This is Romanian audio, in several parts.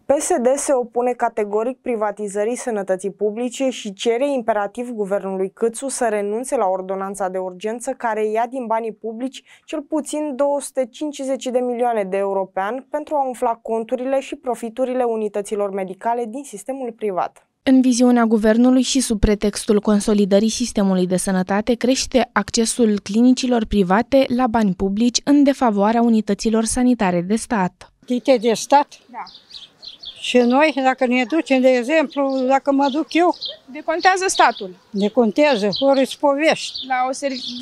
PSD se opune categoric privatizării sănătății publice și cere imperativ guvernului Câțu să renunțe la ordonanța de urgență care ia din banii publici cel puțin 250 de milioane de euro pe an pentru a umfla conturile și profiturile unităților medicale din sistemul privat. În viziunea guvernului și sub pretextul consolidării sistemului de sănătate, crește accesul clinicilor private la bani publici în defavoarea unităților sanitare de stat. De stat? Da. Și noi, dacă ne ducem, de exemplu, dacă mă duc eu... Decontează statul. Decontează, ori îți povești. La o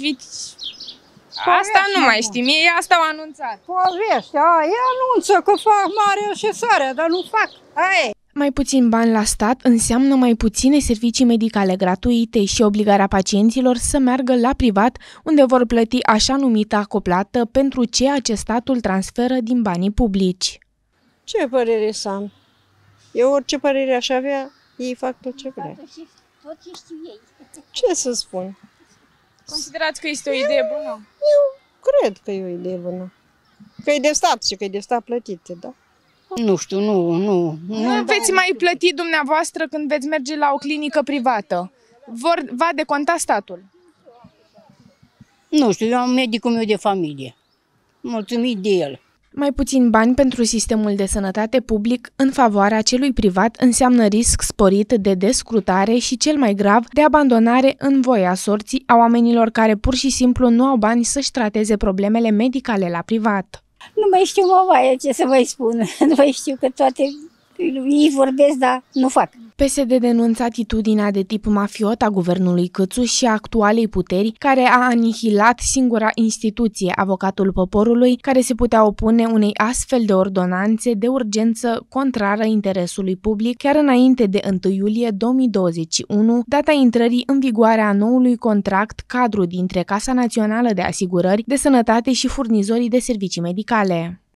Asta nu mai știm, ei asta au anunțat. Povești, ei anunță că fac mare așezare, dar nu fac. Aia. Mai puțin bani la stat înseamnă mai puține servicii medicale gratuite și obligarea pacienților să meargă la privat, unde vor plăti așa numita acoplată pentru ceea ce statul transferă din banii publici. Ce părere să am? Eu orice părere aș avea, ei fac tot ce vrea. Tot ce știu ei. Ce să spun? Considerați că este o idee bună? Eu cred că e o idee bună. Că e de stat și că e de stat plătite, da? Nu știu, nu. Nu veți mai plăti dumneavoastră când veți merge la o clinică privată. Va deconta statul. Nu știu, eu am medicul meu de familie. Mulțumit de el. Mai puțin bani pentru sistemul de sănătate public în favoarea celui privat înseamnă risc sporit de descrutare și, cel mai grav, de abandonare în voia sorții a oamenilor care pur și simplu nu au bani să-și trateze problemele medicale la privat. Nu mai știu, mamaie, ce să mai spun. Nu mai știu că toate ei vorbesc, dar nu fac. PSD denunță atitudinea de tip mafiot a guvernului Câțu și a actualei puteri, care a anihilat singura instituție, avocatul poporului, care se putea opune unei astfel de ordonanțe de urgență contrară interesului public, chiar înainte de 1 iulie 2021, data intrării în vigoare a noului contract cadru dintre Casa Națională de Asigurări de Sănătate și furnizorii de servicii medicale.